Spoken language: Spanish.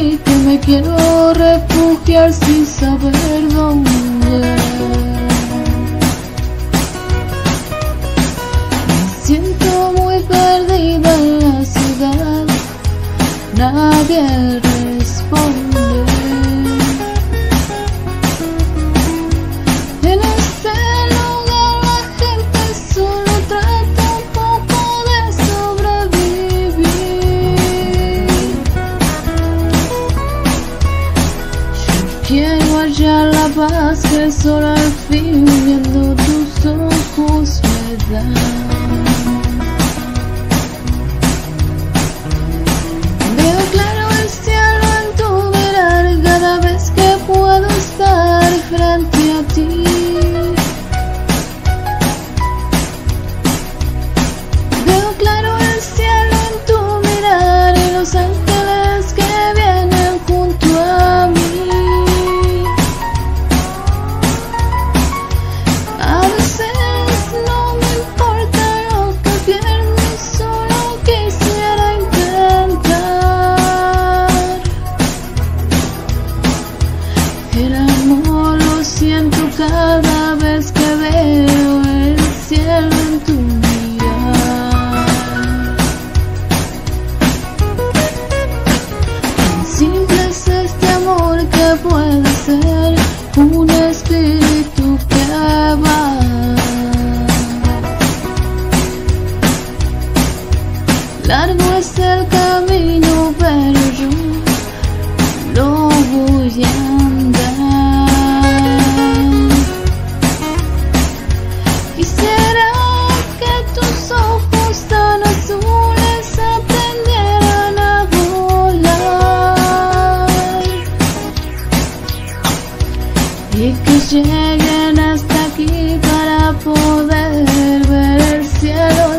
ti que me quiero refugiar sin saber dónde. Me siento muy perdida en la ciudad, nadie responde. En este lugar la gente solo trata un poco de sobrevivir. Yo quiero hallar la paz que solo al fin viendo tus ojos me dan. Veo claro el cielo en tu mirar cada vez que puedo estar frente a ti. Veo claro el cielo en tu mirar y los ángeles que vienen junto a mí. A veces no me importa lo que pierdo, solo quisiera intentar. El amor lo siento cada vez que veo el cielo en tu mirar. Tan simple es este amor que puede ser un espíritu que va. Largo es el camino, pero yo lo voy a andar. Quisiera que tus ojos tan azules aprendieran a volar y que lleguen hasta aquí para poder ver el cielo